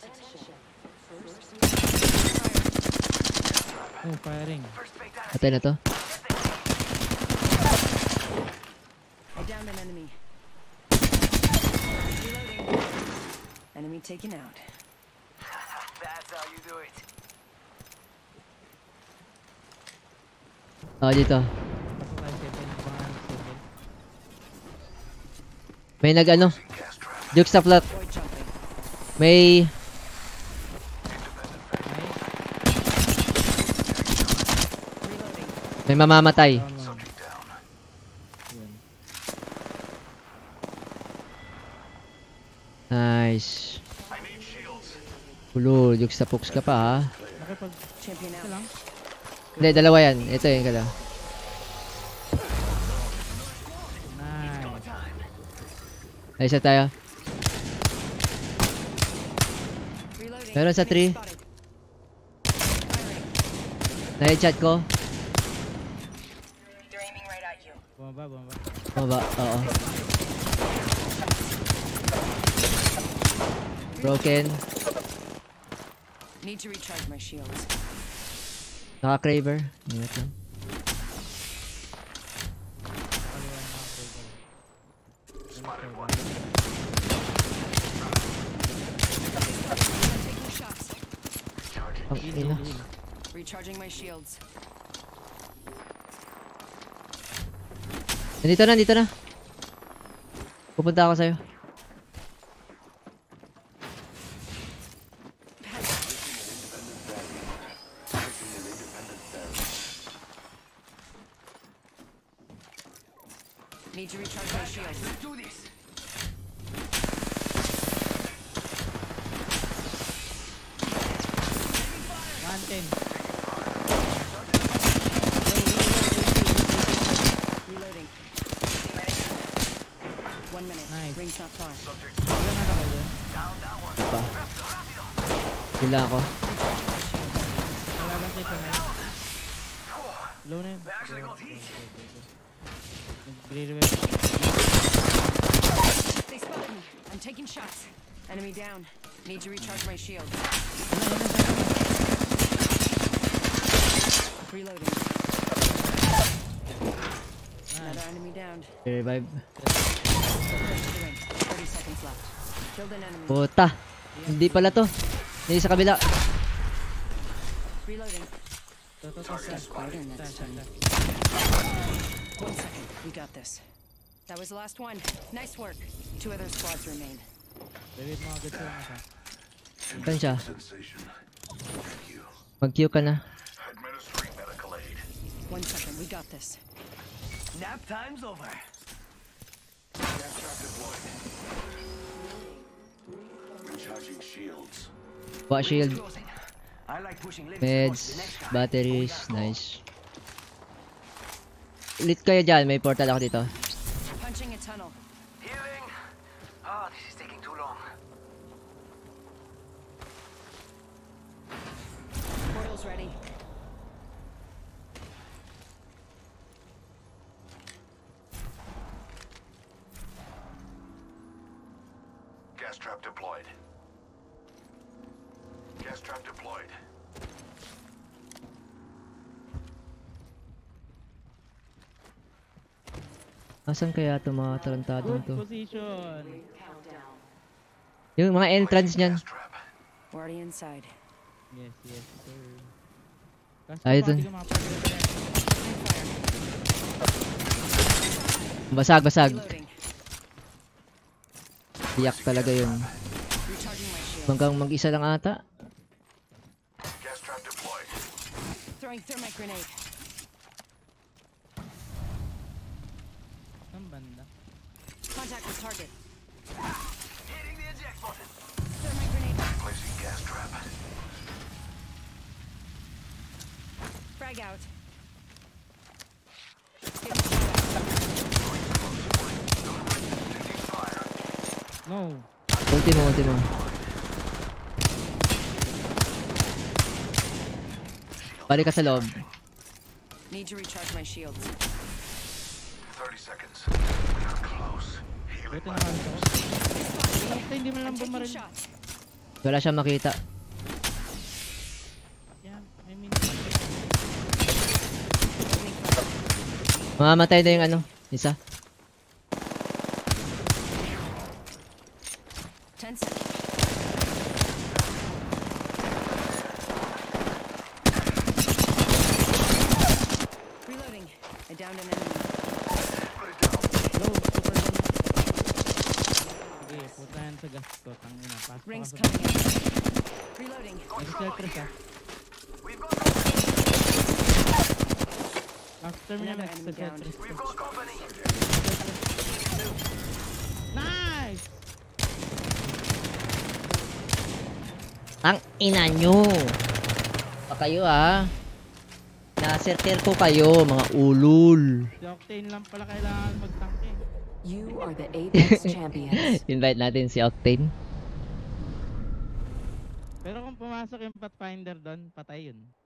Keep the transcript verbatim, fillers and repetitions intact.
Oh, firing. Patay na to. I downed an enemy. Reloading. Enemy taken out. That's how you do it. Oh, dito. Ako kay seven, baka seven. May nag ano? Juke sa flat. Void jumping. May... Reloading. May mamamatay. Down one. Yun. Nice. Ulo, juke sa pokes ka pa ha. Nakipag... Champion Ito out. lang. Hindi, dalawa yan. Ito yun ka lang. Nice. Ay, isa tayo. Reloading. Meron sa Enemy tree. spotted. Firing. Na-headshot ko. They're aiming right at you. Bumaba, bumaba. Baba, oo. Broken. Need to recharge my shields. Naka-craver. Ingat lang. Taking shots. Ang ina. Recharging my shields. Nandito na, dito na. Pupunta ako sa'yo. Need to recharge my shields. Let's do this. one ten. Reloading. One minute. Nice. Ring's not far. Ilan na kayo dyan? Pa. Sila ako. Wala lang kayo ngayon. Low na yun. Actually got heat. Nag-re-revive. They spotted me. I'm taking shots. Enemy down. Need to recharge my shields. Reloading. Another enemy down. Revive. thirty seconds left. Killed an enemy. Puta. Hindi pala to. Hindi sa kabila. Reloading. Ito, ito, ito. Spider Ito, next ito, time. ito. One second. We got this. That was the last one. Nice work. Two other squads remain. David mo agad sa mga. Saan siya? Mag-Q ka na. Administering medical aid. One second. We got this. Nap time's over. Gas trap deployed. Recharging shields. Wa shield. Closing. I like pushing limits Meds. towards the next guy. Batteries. Nice. Ulit kayo dyan. May portal ako dito. Punching a tunnel. Healing. Ah, this is taking too long. Portal's ready. Gas trap deployed. Gas trap deployed. Asan kaya ito mga tarantadong Good to? position. Yung mga entrance niyan. Gas trap. We're already inside. Yes, yes, sir. Kasi Ay, pa, dun. di ko makapag-revive. Basag, basag. Reloading. Tiyak talaga yun. Recharging my shield. Hanggang mag-isa lang ata. Gas trap deployed. Throwing thermite grenade. Saan banda? Contact with target. Hitting the eject button. Thermite grenade. Placing gas trap. Frag out. No. Ulti mo, ulti mo. Balik ka sa loob. Need to recharge my shields. thirty seconds. We are close. Healing Buti my naman ito. wounds. Basta hindi mo lang I'm taking bumaril. shots. Wala siyang makita. Yeah, I mean, Mamamatay na yung ano, isa. Ten seconds. Reloading. I downed an enemy. low, super low. Sige, putahan sa gas ko. Tangina, pasok Rings ako sa coming in. Reloading. nag-selters ah. We've got After mo Another naman enemy down. selters we've got company. Nice! Ang ina nyo. Pa kayo ah. Naserter ko kayo, mga ulul. Si Octane lang pala kailangan magtangke. You are the Apex champions. Invite natin si Octane. Pero kung pumasok yung Pathfinder doon, patay yun.